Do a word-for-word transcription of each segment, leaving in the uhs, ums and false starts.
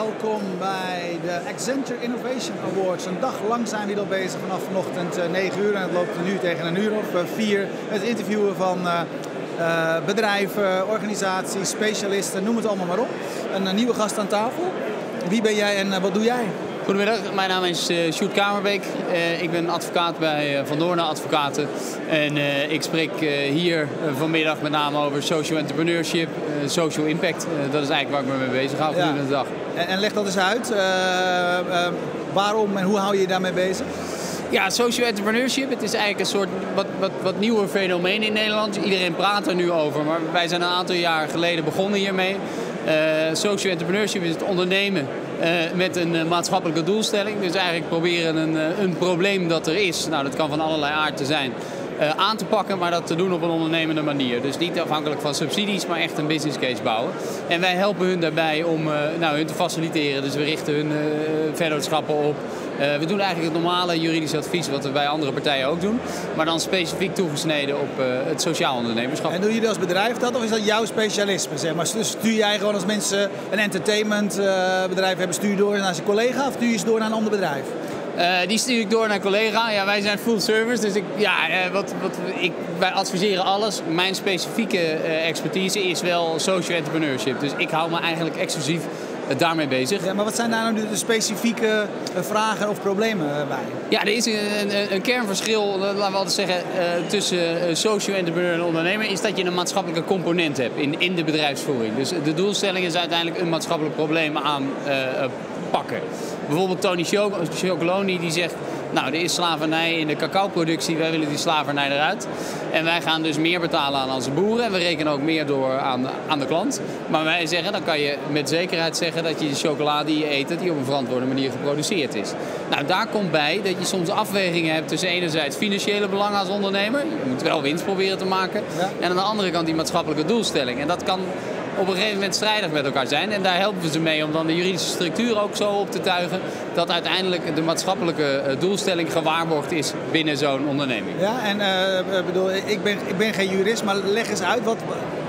welkom bij de Accenture Innovation Awards. Een dag lang zijn we hier al bezig, vanaf vanochtend negen uur en het loopt nu tegen een uur of vier. Het interviewen van uh, uh, bedrijven, organisaties, specialisten, noem het allemaal maar op. Een, een nieuwe gast aan tafel. Wie ben jij en uh, wat doe jij? Goedemiddag, mijn naam is uh, Sjoerd Kamerbeek. Uh, ik ben advocaat bij uh, Van Doorne Advocaten. En uh, ik spreek uh, hier uh, vanmiddag met name over social entrepreneurship, uh, social impact. Uh, dat is eigenlijk waar ik me mee bezig hou gedurende de dag. En, en leg dat eens uit. Uh, uh, waarom en hoe hou je je daarmee bezig? Ja, social entrepreneurship, het is eigenlijk een soort wat, wat, wat nieuwe fenomeen in Nederland. Iedereen praat er nu over, maar wij zijn een aantal jaar geleden begonnen hiermee. Uh, social entrepreneurship is het ondernemen uh, met een uh, maatschappelijke doelstelling. Dus eigenlijk proberen een, uh, een probleem dat er is, nou dat kan van allerlei aard te zijn, uh, aan te pakken, maar dat te doen op een ondernemende manier. Dus niet afhankelijk van subsidies, maar echt een business case bouwen. En wij helpen hun daarbij om uh, nou, hun te faciliteren. Dus we richten hun uh, vennootschappen op. Uh, we doen eigenlijk het normale juridisch advies wat we bij andere partijen ook doen. Maar dan specifiek toegesneden op uh, het sociaal ondernemerschap. En doen jullie als bedrijf dat of is dat jouw specialisme? Zeg maar? Stuur jij gewoon als mensen een entertainmentbedrijf uh, hebben, stuur je door naar zijn collega of stuur je ze door naar een ander bedrijf? Uh, die stuur ik door naar een collega. Ja, wij zijn full service, dus ik, ja, uh, wat, wat, ik, wij adviseren alles. Mijn specifieke uh, expertise is wel social entrepreneurship. Dus ik hou me eigenlijk exclusief uh, daarmee bezig. Ja, maar wat zijn daar nou de specifieke uh, vragen of problemen uh, bij? Ja, er is een, een, een kernverschil, laten we altijd zeggen, uh, tussen uh, social entrepreneur en ondernemer, is dat je een maatschappelijke component hebt in, in de bedrijfsvoering. Dus de doelstelling is uiteindelijk een maatschappelijk probleem aan uh, pakken. Bijvoorbeeld Tony Chocolonely die zegt, nou er is slavernij in de cacaoproductie, wij willen die slavernij eruit. En wij gaan dus meer betalen aan onze boeren en we rekenen ook meer door aan, aan de klant. Maar wij zeggen, dan kan je met zekerheid zeggen dat je de chocola die je eet, dat die op een verantwoorde manier geproduceerd is. Nou, daar komt bij dat je soms afwegingen hebt tussen enerzijds financiële belangen als ondernemer, je moet wel winst proberen te maken, ja. En aan de andere kant die maatschappelijke doelstelling. En dat kan op een gegeven moment strijdig met elkaar zijn. En daar helpen we ze mee om dan de juridische structuur ook zo op te tuigen dat uiteindelijk de maatschappelijke doelstelling gewaarborgd is binnen zo'n onderneming. Ja, en uh, bedoel, ik, ben, ik ben geen jurist, maar leg eens uit, wat,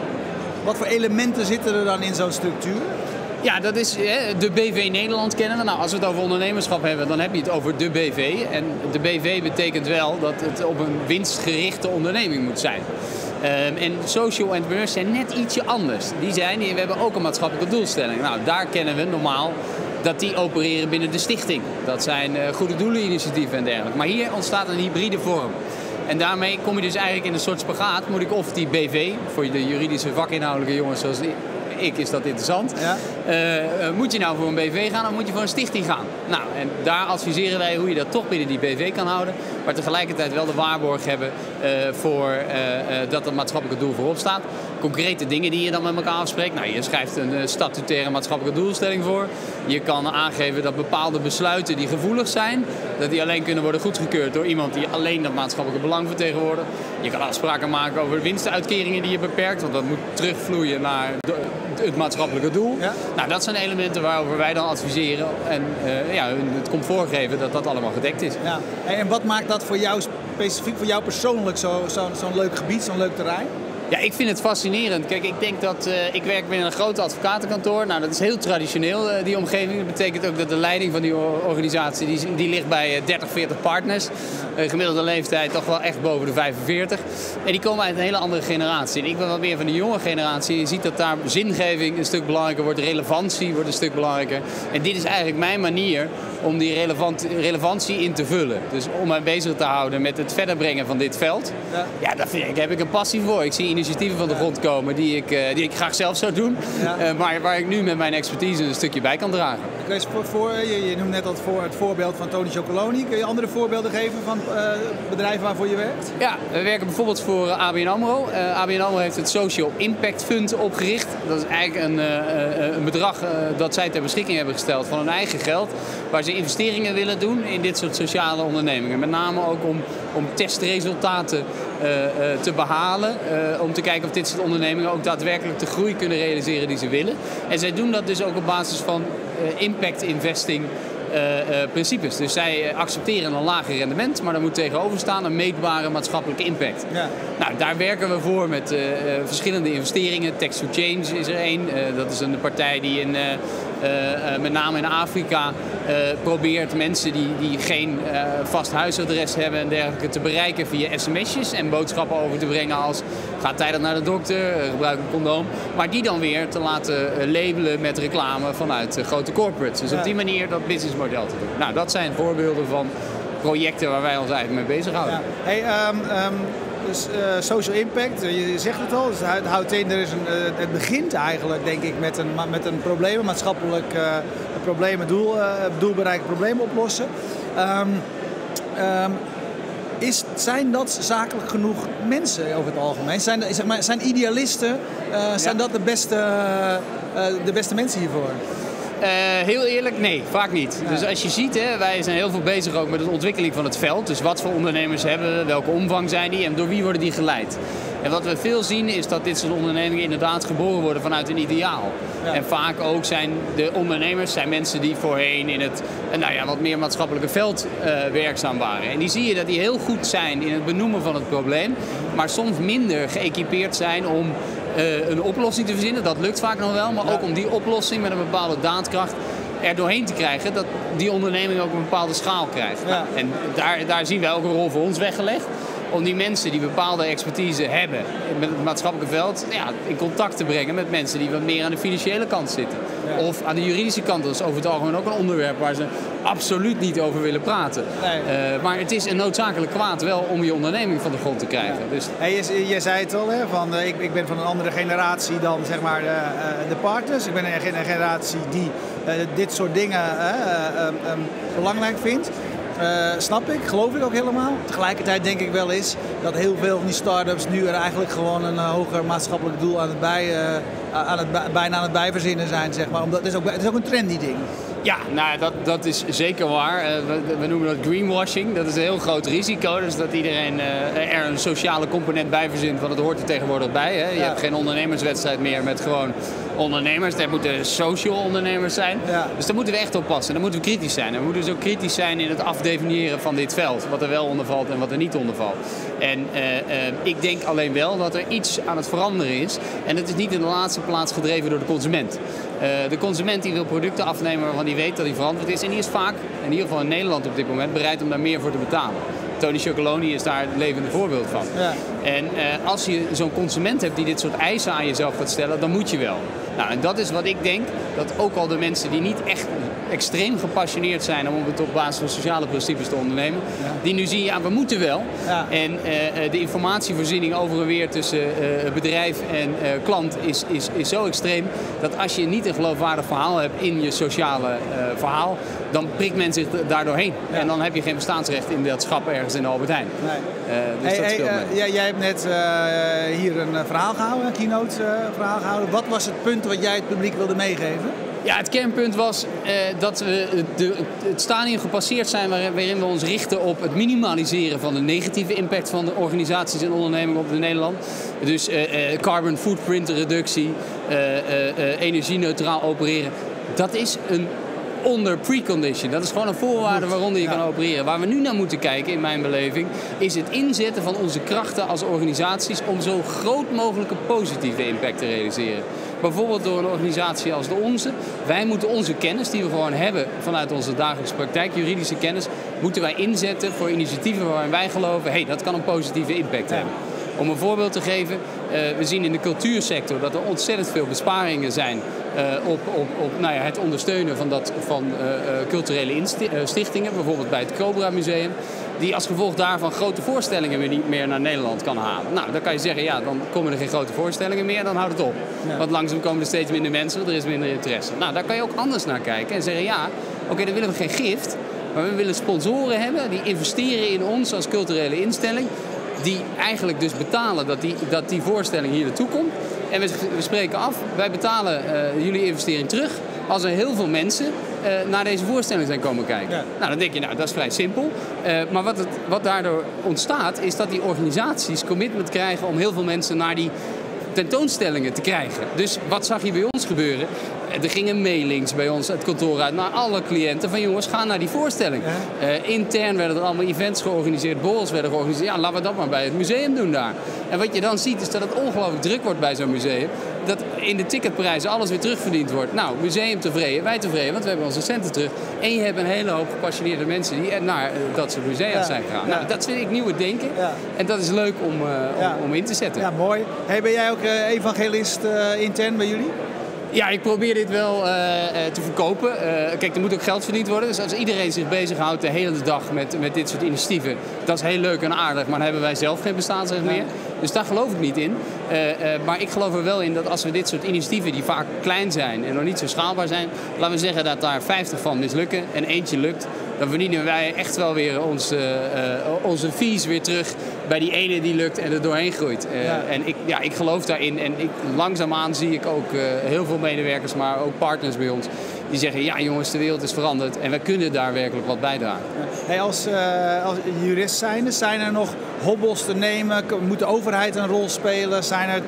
wat voor elementen zitten er dan in zo'n structuur? Ja, dat is hè, de B V Nederland kennen we. Nou, als we het over ondernemerschap hebben, dan heb je het over de B V. En de B V betekent wel dat het op een winstgerichte onderneming moet zijn. Um, en social entrepreneurs zijn net ietsje anders. Die zijn, we hebben ook een maatschappelijke doelstelling. Nou, daar kennen we normaal dat die opereren binnen de stichting. Dat zijn uh, goede doeleninitiatieven en dergelijke. Maar hier ontstaat een hybride vorm. En daarmee kom je dus eigenlijk in een soort spagaat. Moet ik of die B V, voor de juridische vakinhoudelijke jongens zoals ik is dat interessant. Ja. Uh, uh, moet je nou voor een B V gaan of moet je voor een stichting gaan? Nou, en daar adviseren wij hoe je dat toch binnen die B V kan houden. Maar tegelijkertijd wel de waarborg hebben uh, voor uh, uh, dat het maatschappelijke doel voorop staat. Concrete dingen die je dan met elkaar afspreekt. Nou, je schrijft een uh, statutaire maatschappelijke doelstelling voor. Je kan aangeven dat bepaalde besluiten die gevoelig zijn, dat die alleen kunnen worden goedgekeurd door iemand die alleen dat maatschappelijke belang vertegenwoordigt. Je kan afspraken maken over winstuitkeringen die je beperkt, want dat moet terugvloeien naar de, het maatschappelijke doel. Ja. Nou, dat zijn elementen waarover wij dan adviseren en uh, ja, het comfort geven dat dat allemaal gedekt is. Ja. En wat maakt dat voor jou specifiek, voor jou persoonlijk zo'n zo, zo'n leuk gebied, zo'n leuk terrein? Ja, ik vind het fascinerend. Kijk, ik denk dat uh, ik werk binnen een groot advocatenkantoor. Nou, dat is heel traditioneel, uh, die omgeving. Dat betekent ook dat de leiding van die organisatie, die, die ligt bij uh, dertig, veertig partners. Uh, gemiddelde leeftijd toch wel echt boven de vijfenveertig. En die komen uit een hele andere generatie. En ik ben wat meer van de jonge generatie. Je ziet dat daar zingeving een stuk belangrijker wordt, relevantie wordt een stuk belangrijker. En dit is eigenlijk mijn manier om die relevant, relevantie in te vullen. Dus om mij bezig te houden met het verder brengen van dit veld. Ja, ja daar, vind ik, daar heb ik een passie voor. Ik zie initiatieven van de grond komen die ik, uh, die ik graag zelf zou doen. Ja. Uh, maar waar ik nu met mijn expertise een stukje bij kan dragen. Kun je, voor, voor, je, je noemt net al het, voor, het voorbeeld van Tony Chocolonely. Kun je andere voorbeelden geven van uh, bedrijven waarvoor je werkt? Ja, we werken bijvoorbeeld voor uh, A B N AMRO. Uh, A B N AMRO heeft het Social Impact Fund opgericht. Dat is eigenlijk een, uh, een bedrag uh, dat zij ter beschikking hebben gesteld van hun eigen geld. Waar ze investeringen willen doen in dit soort sociale ondernemingen. Met name ook om, om testresultaten uh, uh, te behalen. Uh, om te kijken of dit soort ondernemingen ook daadwerkelijk de groei kunnen realiseren die ze willen. En zij doen dat dus ook op basis van uh, impact investing uh, uh, principes. Dus zij accepteren een lager rendement, maar daar moet tegenover staan een meetbare maatschappelijke impact. Ja. Nou, daar werken we voor met uh, uh, verschillende investeringen. Text to Change is er één. Uh, dat is een partij die in uh, uh, uh, met name in Afrika, uh, probeert mensen die, die geen uh, vast huisadres hebben en dergelijke te bereiken via sms'jes en boodschappen over te brengen als ga tijdig naar de dokter, uh, gebruik een condoom. Maar die dan weer te laten uh, labelen met reclame vanuit uh, grote corporates. Dus ja. op die manier dat businessmodel te doen. Nou, dat zijn voorbeelden van projecten waar wij ons eigenlijk mee bezighouden. Ja. Hey, um, um, dus uh, social impact, je zegt het al, dus het houdt in, er is een, uh, het begint eigenlijk denk ik met een, met een probleem, een maatschappelijk uh, probleem, een doel, uh, doelbereikt probleem oplossen. Um, um, is, zijn dat zakelijk genoeg mensen over het algemeen? Zijn, zeg maar, zijn idealisten, uh, zijn ja. dat de beste, uh, de beste mensen hiervoor? Uh, heel eerlijk, nee, vaak niet. Ja. Dus als je ziet, hè, wij zijn heel veel bezig ook met de ontwikkeling van het veld. Dus wat voor ondernemers hebben we, welke omvang zijn die en door wie worden die geleid. En wat we veel zien is dat dit soort ondernemingen inderdaad geboren worden vanuit een ideaal. Ja. En vaak ook zijn de ondernemers zijn mensen die voorheen in het nou ja, wat meer maatschappelijke veld uh, werkzaam waren. En die zie je dat die heel goed zijn in het benoemen van het probleem, maar soms minder geëquipeerd zijn om uh, een oplossing te verzinnen. Dat lukt vaak nog wel, maar ja. ook om die oplossing met een bepaalde daadkracht er doorheen te krijgen, dat die onderneming ook een bepaalde schaal krijgt. Ja. Nou, en daar, daar zien wij ook een rol voor ons weggelegd. Om die mensen die bepaalde expertise hebben met het maatschappelijke veld ja, in contact te brengen met mensen die wat meer aan de financiële kant zitten. Ja. Of aan de juridische kant. Dat is over het algemeen ook een onderwerp waar ze absoluut niet over willen praten. Nee. Uh, maar het is een noodzakelijk kwaad wel om je onderneming van de grond te krijgen. Ja. Dus... Hey, je, je zei het al, hè, van, uh, ik, ik ben van een andere generatie dan zeg maar, uh, uh, de partners. Ik ben een, een generatie die uh, dit soort dingen uh, uh, um, belangrijk vindt. Uh, snap ik, geloof ik ook helemaal. Tegelijkertijd denk ik wel eens dat heel veel van die start-ups nu er eigenlijk gewoon een uh, hoger maatschappelijk doel aan het bij, uh, aan het bij, bijna aan het bijverzinnen zijn, zeg maar. Omdat het is ook, het is ook een trendy ding. Ja, nou, dat, dat is zeker waar. Uh, we, we noemen dat greenwashing. Dat is een heel groot risico. Dus dat iedereen uh, er een sociale component bij verzint, want het hoort er tegenwoordig bij. Hè? Je ja. hebt geen ondernemerswedstrijd meer met gewoon ondernemers. Er moeten social ondernemers zijn. Ja. Dus daar moeten we echt op passen. Daar moeten we kritisch zijn. En we moeten dus ook kritisch zijn in het afdefiniëren van dit veld. Wat er wel onder valt en wat er niet onder valt. En uh, uh, ik denk alleen wel dat er iets aan het veranderen is. En het is niet in de laatste plaats gedreven door de consument. Uh, de consument die wil producten afnemen waarvan die weet dat die veranderd is. En die is vaak, in ieder geval in Nederland op dit moment, bereid om daar meer voor te betalen. Tony Chocolonely is daar het levende voorbeeld van. Ja. En uh, als je zo'n consument hebt die dit soort eisen aan jezelf gaat stellen, dan moet je wel. Nou, en dat is wat ik denk, dat ook al de mensen die niet echt extreem gepassioneerd zijn om het op basis van sociale principes te ondernemen, ja. die nu zien, ja, we moeten wel. Ja. En uh, de informatievoorziening over en weer tussen uh, bedrijf en uh, klant is, is, is zo extreem, dat als je niet een geloofwaardig verhaal hebt in je sociale uh, verhaal, dan prikt men zich daardoor heen. Ja. En dan heb je geen bestaansrecht in dat schap ergens in de Albert Heijn. Nee. Uh, dus hey, dat speelt hey, uh, jij, jij hebt net uh, hier een verhaal gehouden, een keynote uh, verhaal gehouden. Wat was het punt wat jij het publiek wilde meegeven? Ja, het kernpunt was uh, dat we de, het stadium gepasseerd zijn waarin we ons richten op het minimaliseren van de negatieve impact van de organisaties en ondernemingen op de Nederland. Dus uh, uh, carbon footprint reductie, uh, uh, uh, energie-neutraal opereren. Dat is een onder precondition. Dat is gewoon een voorwaarde waaronder je ja. kan opereren. Waar we nu naar moeten kijken, in mijn beleving, is het inzetten van onze krachten als organisaties om zo groot mogelijke positieve impact te realiseren. Bijvoorbeeld door een organisatie als de onze. Wij moeten onze kennis, die we gewoon hebben vanuit onze dagelijkse praktijk, juridische kennis, moeten wij inzetten voor initiatieven waarin wij geloven, hey, dat kan een positieve impact ja. hebben. Om een voorbeeld te geven, uh, we zien in de cultuursector dat er ontzettend veel besparingen zijn uh, op, op, op nou ja, het ondersteunen van, dat, van uh, uh, culturele insti- uh, stichtingen, bijvoorbeeld bij het Cobra Museum, die als gevolg daarvan grote voorstellingen weer niet meer naar Nederland kan halen. Nou, dan kan je zeggen, ja, dan komen er geen grote voorstellingen meer, dan houdt het op. Ja. Want langzaam komen er steeds minder mensen, want er is minder interesse. Nou, daar kan je ook anders naar kijken en zeggen, ja, oké, okay, dan willen we geen gift, maar we willen sponsoren hebben die investeren in ons als culturele instelling, die eigenlijk dus betalen dat die, dat die voorstelling hier naartoe komt. En we, we spreken af, wij betalen uh, jullie investering terug als er heel veel mensen uh, naar deze voorstelling zijn komen kijken. Ja. Nou, dan denk je, nou, dat is vrij simpel. Uh, maar wat, het, wat daardoor ontstaat, is dat die organisaties commitment krijgen om heel veel mensen naar die tentoonstellingen te krijgen. Dus wat zag je bij ons gebeuren? er gingen mailings bij ons het kantoor uit naar alle cliënten van jongens, ga naar die voorstelling. Ja. Uh, intern werden er allemaal events georganiseerd, borrels werden georganiseerd. Ja, laten we dat maar bij het museum doen daar. En wat je dan ziet is dat het ongelooflijk druk wordt bij zo'n museum. Dat in de ticketprijzen alles weer terugverdiend wordt. Nou, museum tevreden, wij tevreden, want we hebben onze centen terug. En je hebt een hele hoop gepassioneerde mensen die naar uh, dat soort musea ja. zijn gegaan. Ja. Nou, dat vind ik nieuwe denken. Ja. En dat is leuk om, uh, om, ja. om in te zetten. Ja, mooi. Hey, ben jij ook uh, evangelist uh, intern bij jullie? Ja, ik probeer dit wel uh, te verkopen. Uh, kijk, er moet ook geld verdiend worden. Dus als iedereen zich bezighoudt de hele dag met, met dit soort initiatieven, dat is heel leuk en aardig, maar dan hebben wij zelf geen bestaansrecht meer. Dus daar geloof ik niet in. Uh, uh, maar ik geloof er wel in dat als we dit soort initiatieven, die vaak klein zijn en nog niet zo schaalbaar zijn, laten we zeggen dat daar vijftig van mislukken en eentje lukt, dan verdienen wij echt wel weer ons, uh, uh, onze fees weer terug bij die ene die lukt en er doorheen groeit. Uh, ja. En ik, ja, ik geloof daarin. En ik, langzaamaan zie ik ook uh, heel veel medewerkers, maar ook partners bij ons, die zeggen, ja jongens, de wereld is veranderd en wij kunnen daar werkelijk wat bijdragen. Hey, als, uh, als jurist zijnde, zijn er nog hobbels te nemen? Moet de overheid een rol spelen? Zijn er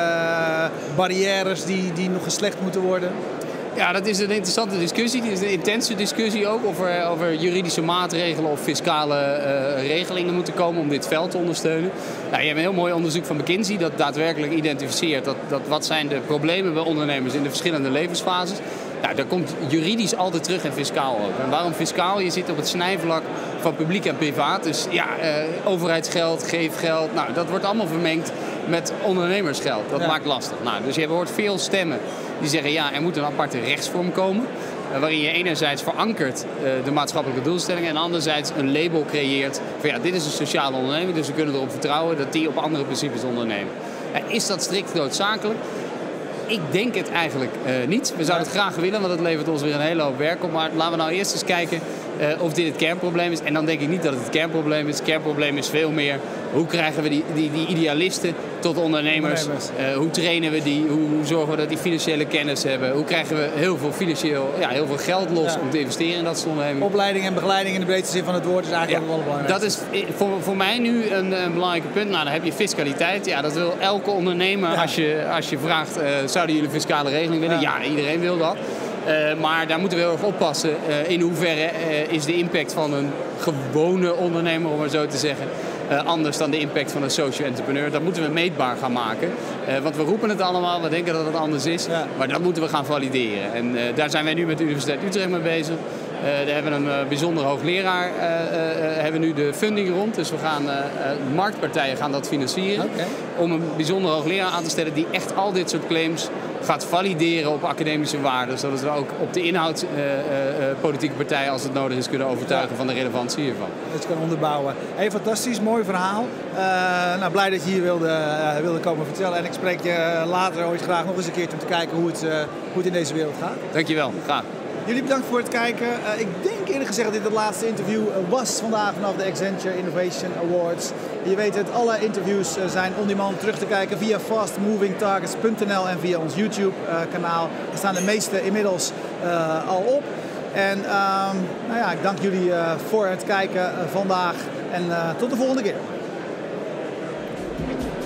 uh, barrières die, die nog geslecht moeten worden? Ja, dat is een interessante discussie. Het is een intense discussie ook of er, of er juridische maatregelen of fiscale uh, regelingen moeten komen om dit veld te ondersteunen. Nou, je hebt een heel mooi onderzoek van McKinsey dat daadwerkelijk identificeert dat, dat wat zijn de problemen bij ondernemers in de verschillende levensfases. Nou, daar komt juridisch altijd terug en fiscaal ook. En waarom fiscaal? Je zit op het snijvlak van publiek en privaat. Dus ja, uh, overheidsgeld, geefgeld, nou, dat wordt allemaal vermengd met ondernemersgeld. Dat ja. maakt lastig. Nou, dus je hoort veel stemmen die zeggen, ja, er moet een aparte rechtsvorm komen. Uh, waarin je enerzijds verankert uh, de maatschappelijke doelstellingen en anderzijds een label creëert van ja, dit is een sociale onderneming, dus we kunnen erop vertrouwen dat die op andere principes ondernemen. Uh, is dat strikt noodzakelijk? Ik denk het eigenlijk uh, niet. We zouden het graag willen, want het levert ons weer een hele hoop werk op. Maar laten we nou eerst eens kijken uh, of dit het kernprobleem is. En dan denk ik niet dat het het kernprobleem is. Het kernprobleem is veel meer, hoe krijgen we die, die, die idealisten tot ondernemers? ondernemers. Uh, hoe trainen we die? Hoe, hoe zorgen we dat die financiële kennis hebben? Hoe krijgen we heel veel, financieel, ja, heel veel geld los ja. om te investeren in dat soort onderneming? Opleiding en begeleiding in de breedste zin van het woord is eigenlijk ja. wel belangrijk. Dat is voor, voor mij nu een, een belangrijk punt. Nou, dan heb je fiscaliteit. Ja, dat wil elke ondernemer. Ja. Als, je, als je vraagt, uh, zouden jullie fiscale regeling willen? Ja, ja iedereen wil dat. Uh, maar daar moeten we heel erg oppassen. Uh, in hoeverre uh, is de impact van een gewone ondernemer, om maar zo te zeggen, uh, anders dan de impact van een social entrepreneur. Dat moeten we meetbaar gaan maken. Uh, want we roepen het allemaal, we denken dat het anders is. Ja. Maar dat moeten we gaan valideren. En uh, daar zijn wij nu met de Universiteit Utrecht mee bezig. Uh, daar hebben we een uh, bijzonder hoogleraar, uh, uh, hebben nu de funding rond. Dus we gaan, uh, uh, marktpartijen gaan dat financieren. Okay. Om een bijzonder hoogleraar aan te stellen die echt al dit soort claims gaat valideren op academische waarden. Zodat we ook op de inhoud uh, uh, politieke partijen, als het nodig is, kunnen overtuigen ja. van de relevantie hiervan. Dat je kan onderbouwen. Hey, fantastisch, mooi verhaal. Uh, nou, blij dat je hier wilde, uh, wilde komen vertellen. En ik spreek je later ooit graag nog eens een keertje om te kijken hoe het, uh, hoe het in deze wereld gaat. Dankjewel, graag. Jullie bedankt voor het kijken. Uh, ik denk eerlijk gezegd dat dit het laatste interview was vandaag vanaf de Accenture Innovation Awards. Je weet het, alle interviews zijn on demand terug te kijken via fast moving targets punt n l en via ons YouTube uh, kanaal. Er staan de meeste inmiddels uh, al op. En uh, nou ja, ik dank jullie uh, voor het kijken uh, vandaag en uh, tot de volgende keer.